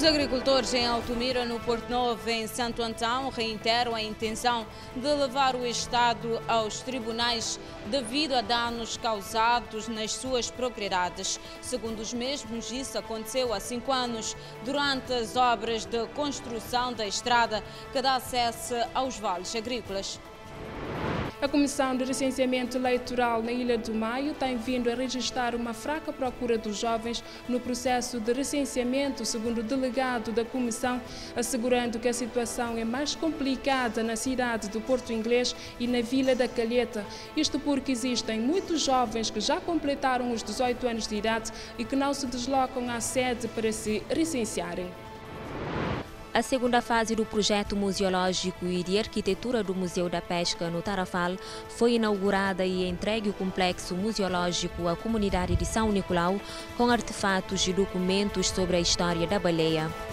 Os agricultores em Altumira, no Porto Novo, em Santo Antão, reiteram a intenção de levar o Estado aos tribunais devido a danos causados nas suas propriedades. Segundo os mesmos, isso aconteceu há 5 anos, durante as obras de construção da estrada que dá acesso aos vales agrícolas. A Comissão de Recenseamento Eleitoral na Ilha do Maio tem vindo a registrar uma fraca procura dos jovens no processo de recenseamento, segundo o delegado da Comissão, assegurando que a situação é mais complicada na cidade do Porto Inglês e na Vila da Calheta. Isto porque existem muitos jovens que já completaram os 18 anos de idade e que não se deslocam à sede para se recensearem. A segunda fase do projeto museológico e de arquitetura do Museu da Pesca no Tarrafal foi inaugurada e entregue o complexo museológico à comunidade de São Nicolau com artefatos e documentos sobre a história da baleia.